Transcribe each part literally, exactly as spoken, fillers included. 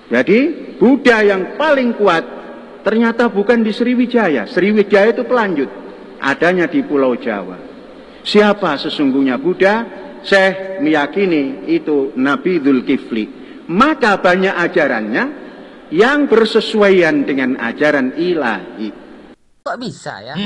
Jadi Buddha yang paling kuat ternyata bukan di Sriwijaya. Sriwijaya itu pelanjut, adanya di Pulau Jawa. Siapa sesungguhnya Buddha? Syekh meyakini itu Nabi Dzulkifli. Maka banyak ajarannya yang bersesuaian dengan ajaran ilahi. Kok bisa ya?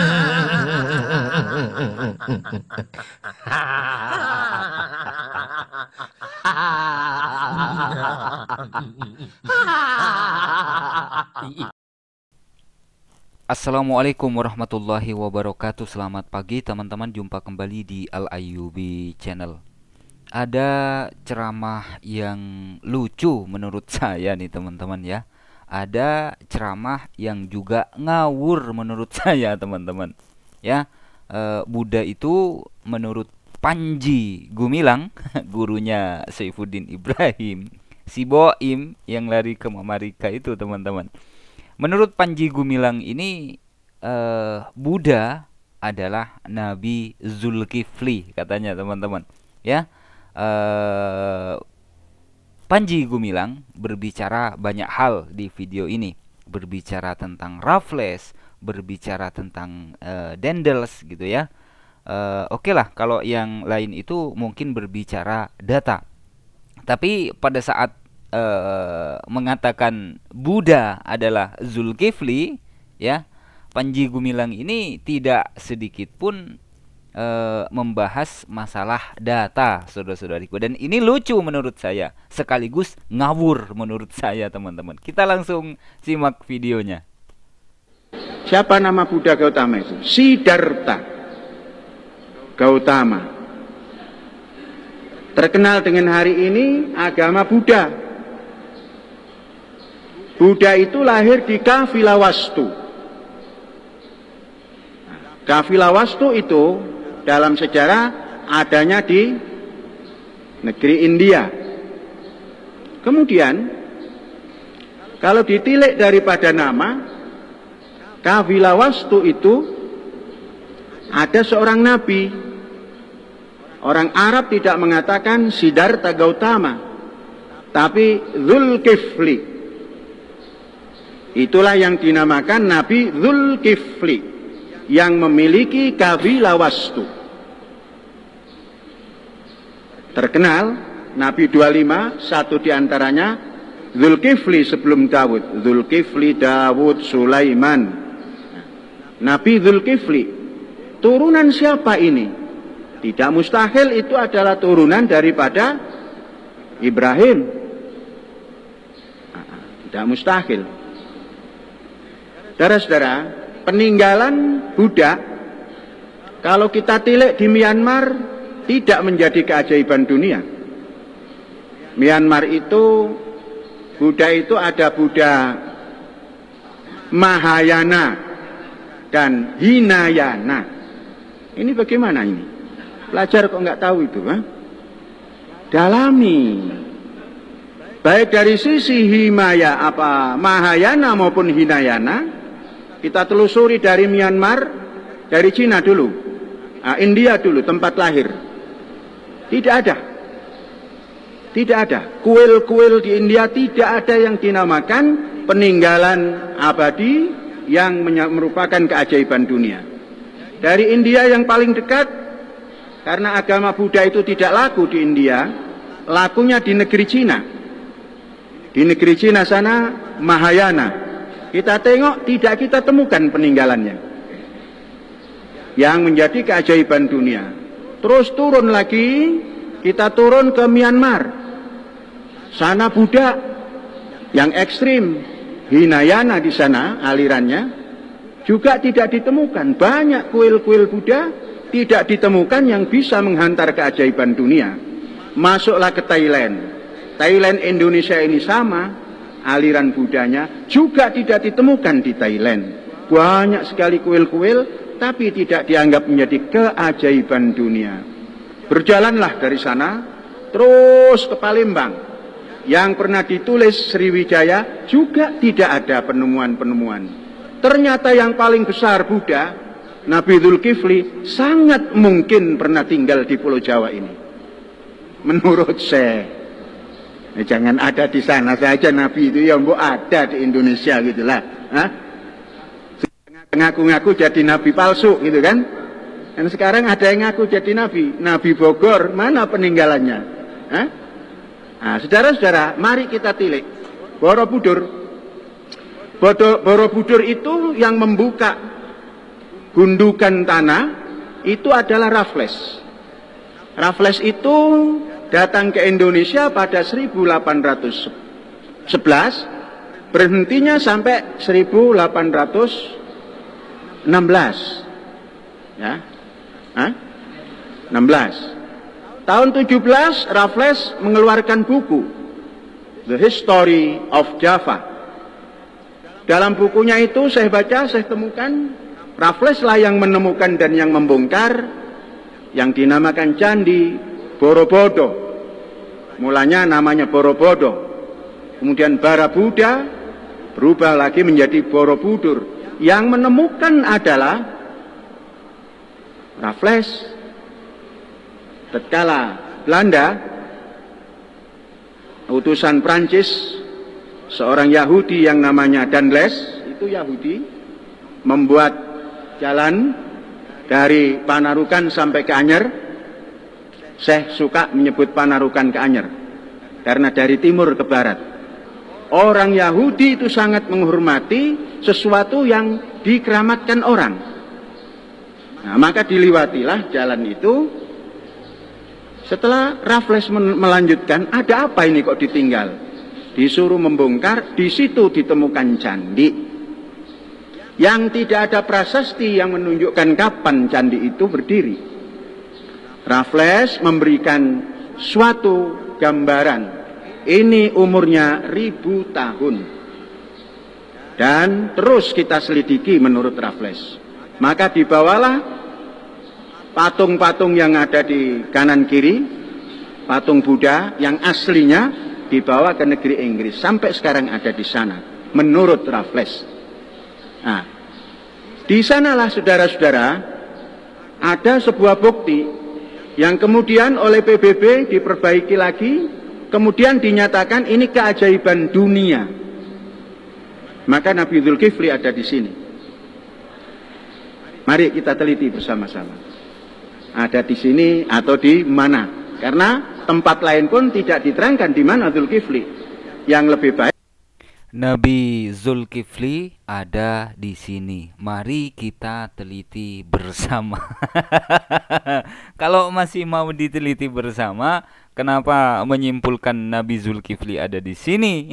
Assalamualaikum warahmatullahi wabarakatuh. Selamat pagi teman-teman, jumpa kembali di Al-Ayyubi Channel. Ada ceramah yang lucu menurut saya nih teman-teman ya. Ada ceramah yang juga ngawur menurut saya teman-teman ya. e, Buddha itu menurut Panji Gumilang gurunya Saifuddin Ibrahim, si Boim yang lari ke Amerika itu teman-teman. Menurut Panji Gumilang ini uh, Buddha adalah Nabi Dzulkifli katanya teman-teman ya. uh, Panji Gumilang berbicara banyak hal di video ini, berbicara tentang Raffles, berbicara tentang uh, Dendels gitu ya. uh, Oke okay lah kalau yang lain itu mungkin berbicara data, tapi pada saat Uh, mengatakan Buddha adalah Dzulkifli ya, Panji Gumilang ini tidak sedikit pun uh, membahas masalah data saudara-saudariku, dan ini lucu menurut saya sekaligus ngawur menurut saya teman-teman. Kita langsung simak videonya. Siapa nama Buddha Gautama itu? Siddhartha Gautama. Terkenal dengan hari ini agama Buddha. Buddha itu lahir di Kapilawastu. Kapilawastu itu dalam sejarah adanya di negeri India. Kemudian kalau ditilik daripada nama, Kapilawastu itu ada seorang nabi. Orang Arab tidak mengatakan Siddhartha Gautama, tapi Dzulkifli. Itulah yang dinamakan Nabi Dzulkifli yang memiliki Kapilawastu. Terkenal Nabi dua puluh lima, satu diantaranya Dzulkifli sebelum Dawud. Dzulkifli, Dawud, Sulaiman. Nabi Dzulkifli turunan siapa ini? Tidak mustahil itu adalah turunan daripada Ibrahim. Tidak mustahil. Saudara-saudara, peninggalan Buddha kalau kita tilik di Myanmar tidak menjadi keajaiban dunia. Myanmar itu Buddha itu ada Buddha Mahayana dan Hinayana. Ini bagaimana ini? Pelajar kok nggak tahu itu? Ha? Dalami. Baik dari sisi Himaya apa Mahayana maupun Hinayana. Kita telusuri dari Myanmar, dari Cina dulu, nah, India dulu tempat lahir. Tidak ada, tidak ada kuil-kuil di India, tidak ada yang dinamakan peninggalan abadi yang merupakan keajaiban dunia. Dari India yang paling dekat, karena agama Buddha itu tidak laku di India, lakunya di negeri Cina. Di negeri Cina sana Mahayana. Kita tengok, tidak kita temukan peninggalannya yang menjadi keajaiban dunia. Terus turun lagi, kita turun ke Myanmar. Sana Buddha yang ekstrim, Hinayana di sana alirannya juga tidak ditemukan. Banyak kuil-kuil Buddha tidak ditemukan yang bisa menghantar keajaiban dunia. Masuklah ke Thailand. Thailand Indonesia ini sama. Aliran Buddhanya juga tidak ditemukan di Thailand. Banyak sekali kuil-kuil, tapi tidak dianggap menjadi keajaiban dunia. Berjalanlah dari sana, terus ke Palembang. Yang pernah ditulis Sriwijaya juga tidak ada penemuan-penemuan. Ternyata yang paling besar Buddha, Nabi Dzulkifli, sangat mungkin pernah tinggal di Pulau Jawa ini. Menurut saya. Eh, jangan ada di sana saja Nabi itu, ya mbok ada di Indonesia gitulah. Hah? Ngaku-ngaku jadi Nabi palsu gitu kan. Dan sekarang ada yang ngaku jadi Nabi. Nabi Bogor, mana peninggalannya? Hah? Nah, saudara-saudara, mari kita tilik. Borobudur. Borobudur itu yang membuka gundukan tanah itu adalah Raffles. Raffles itu datang ke Indonesia pada seribu delapan ratus sebelas, berhentinya sampai seribu delapan ratus enam belas. Ya. Hah? enam belas. Tahun tujuh belas Raffles mengeluarkan buku The History of Java. Dalam bukunya itu saya baca, saya temukan Raffles lah yang menemukan dan yang membongkar yang dinamakan Candi Borobudur. Mulanya namanya Borobudur. Kemudian Barabudha berubah lagi menjadi Borobudur. Yang menemukan adalah Raffles. Tatkala Belanda, utusan Prancis, seorang Yahudi yang namanya Danles, itu Yahudi, membuat jalan dari Panarukan sampai ke Anyer. Saya suka menyebut Panarukan ke Anyer, karena dari timur ke barat. Orang Yahudi itu sangat menghormati sesuatu yang dikeramatkan orang. Nah, maka diliwatilah jalan itu. Setelah Raffles melanjutkan, ada apa ini kok ditinggal? Disuruh membongkar, di situ ditemukan candi. Yang tidak ada prasasti yang menunjukkan kapan candi itu berdiri. Raffles memberikan suatu gambaran. Ini umurnya ribu tahun. Dan terus kita selidiki menurut Raffles. Maka dibawalah patung-patung yang ada di kanan kiri, patung Buddha yang aslinya dibawa ke negeri Inggris. Sampai sekarang ada di sana, menurut Raffles. Nah, di sanalah saudara-saudara ada sebuah bukti yang kemudian oleh P B B diperbaiki lagi, kemudian dinyatakan ini keajaiban dunia. Maka Nabi Zulkifli ada di sini. Mari kita teliti bersama-sama. Ada di sini atau di mana? Karena tempat lain pun tidak diterangkan di mana Zulkifli. Yang lebih baik Nabi Zulkifli ada di sini. Mari kita teliti bersama. Kalau masih mau diteliti bersama, kenapa menyimpulkan Nabi Zulkifli ada di sini?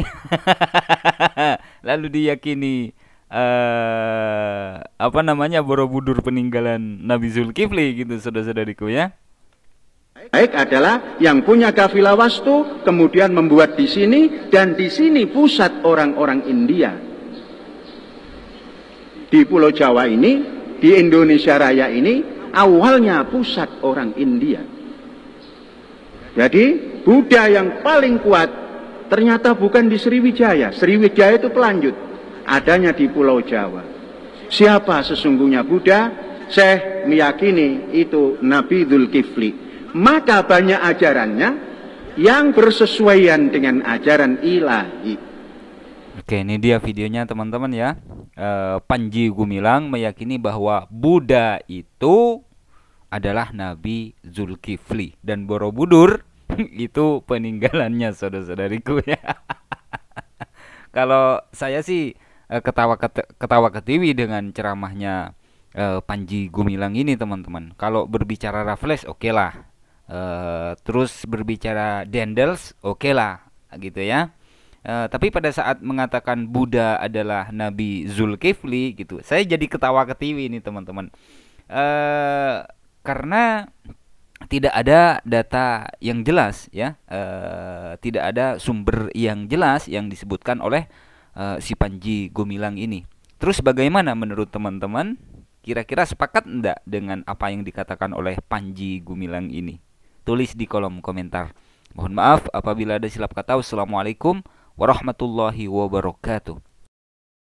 Lalu diyakini Uh, apa namanya Borobudur peninggalan Nabi Zulkifli gitu, saudara-saudariku ya. Baik adalah yang punya kafilah wastu kemudian membuat di sini, dan di sini pusat orang-orang India. Di Pulau Jawa ini, di Indonesia Raya ini awalnya pusat orang India. Jadi Buddha yang paling kuat ternyata bukan di Sriwijaya. Sriwijaya itu pelanjut. Adanya di Pulau Jawa. Siapa sesungguhnya Buddha? Saya meyakini itu Nabi Zulkifli. Maka banyak ajarannya yang bersesuaian dengan ajaran ilahi. Oke, ini dia videonya teman-teman ya. e, Panji Gumilang meyakini bahwa Buddha itu adalah Nabi Zulkifli, dan Borobudur itu peninggalannya, saudara-saudariku ya. Kalau saya sih ketawa ketawa ketiwi dengan ceramahnya uh, Panji Gumilang ini, teman-teman. Kalau berbicara Raffles oke okay lah, uh, terus berbicara Dendels oke okay lah gitu ya. Uh, tapi pada saat mengatakan Buddha adalah Nabi Zulkifli gitu, saya jadi ketawa ketiwi ini, teman-teman. Uh, karena tidak ada data yang jelas ya, uh, tidak ada sumber yang jelas yang disebutkan oleh Uh, si Panji Gumilang ini. Terus bagaimana menurut teman-teman? Kira-kira sepakat enggak dengan apa yang dikatakan oleh Panji Gumilang ini? Tulis di kolom komentar. Mohon maaf apabila ada silap kata. Wassalamualaikum warahmatullahi wabarakatuh.